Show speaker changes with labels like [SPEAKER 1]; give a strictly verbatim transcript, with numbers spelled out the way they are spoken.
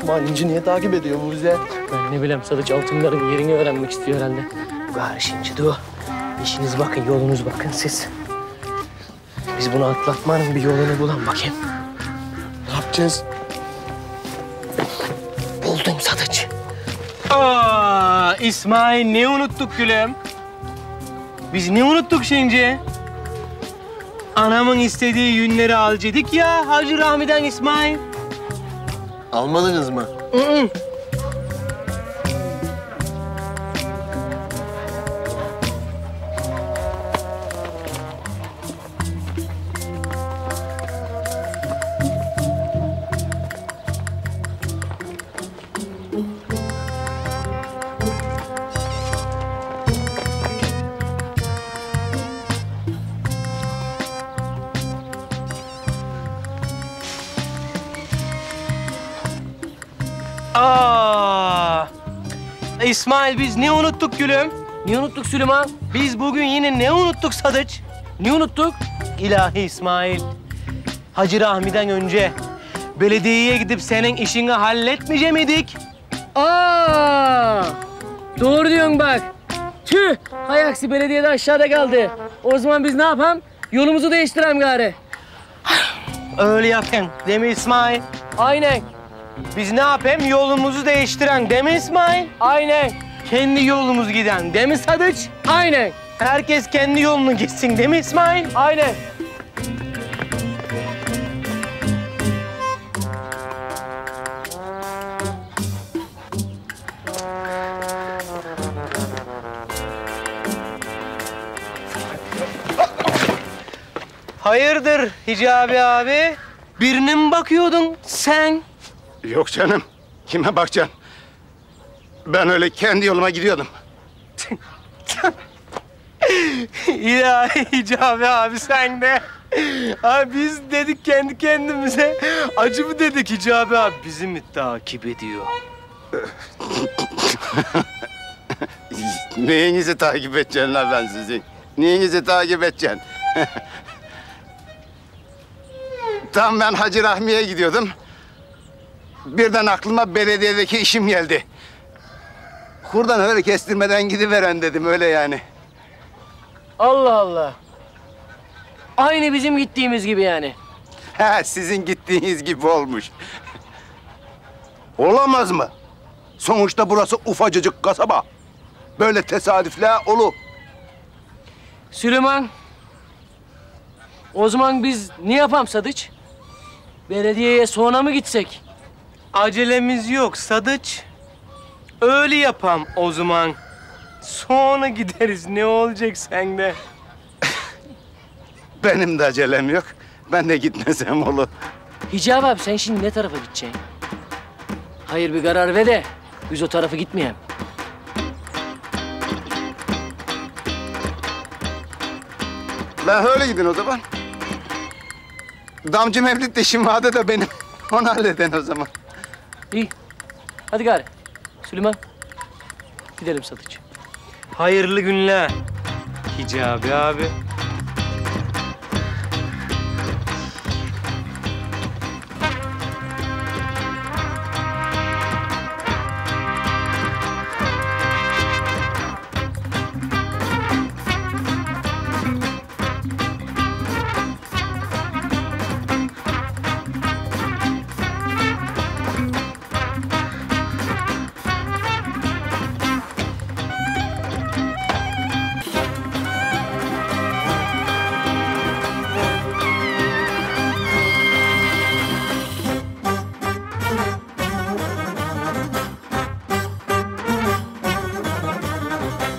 [SPEAKER 1] İsmail İnci niye takip ediyor bu bize?
[SPEAKER 2] Ben ne bileyim, Sadıç altınların yerini öğrenmek istiyor herhalde.
[SPEAKER 1] Gari şimdi de o. İşiniz bakın, yolunuz bakın siz. Biz bunu atlatmanın bir yolunu bulalım bakayım.
[SPEAKER 3] Ne yapacağız?
[SPEAKER 1] Buldum Sadıç.
[SPEAKER 2] Aa, İsmail ne unuttuk gülüm? Biz ne unuttuk şimdi? Anamın istediği yünleri alacaktık ya Hacı Rahmi'den İsmail.
[SPEAKER 3] Almadınız mı?
[SPEAKER 2] Hı hı. Aa, İsmail biz ne unuttuk gülüm? Ne unuttuk Süleyman? Biz bugün yine ne unuttuk Sadıç? Ne unuttuk? İlahi İsmail. Hacı Rahmi'den önce belediyeye gidip senin işini halletmeyecek miydik? Aa, doğru diyorsun bak. Tüh, hay aksi belediyede aşağıda kaldı. O zaman biz ne yapalım? Yolumuzu değiştirelim gari. Öyle yapın değil mi İsmail? Aynen. Biz ne yapayım? Yolumuzu değiştiren değil mi İsmail? Aynen. Kendi yolumuz giden değil mi Sadıç? Aynen. Herkes kendi yolunu gitsin değil mi İsmail? Aynen. Hayırdır Hicabi abi? Birine mi bakıyordun sen?
[SPEAKER 4] Yok canım. Kime bakacaksın? Ben öyle kendi yoluma gidiyordum.
[SPEAKER 2] İlahi Hicabi abi sen de. Abi biz dedik kendi kendimize. Acı mı dedik Hicabi abi bizi mi takip ediyor?
[SPEAKER 4] Neyinizi takip edeceğim lan ben sizin? Neyinizi takip edeceğim? Tam ben Hacı Rahmi'ye gidiyordum. Birden aklıma belediyedeki işim geldi. Kurdan öyle kestirmeden gidiveren dedim öyle yani.
[SPEAKER 2] Allah Allah. Aynı bizim gittiğimiz gibi yani.
[SPEAKER 4] He, sizin gittiğiniz gibi olmuş. Olamaz mı? Sonuçta burası ufacıcık kasaba. Böyle tesadüfler olur.
[SPEAKER 2] Süleyman. O zaman biz ne yapalım Sadıç? Belediyeye sonra mı gitsek? Acelemiz yok Sadıç. Öyle yapam o zaman. Sonra gideriz ne olacak sende?
[SPEAKER 4] Benim de acelem yok. Ben de gitmesem olur.
[SPEAKER 2] Hicabi abi sen şimdi ne tarafa gideceksin? Hayır bir karar ver de biz o tarafa gitmeyelim.
[SPEAKER 4] Ben öyle gidin o zaman. Damcı Mevlüt de şimdide de benim. Onu halleden o zaman.
[SPEAKER 2] İyi. Hadi gari. Süleyman. Gidelim Sadıç. Hayırlı günler. Hicabi abi.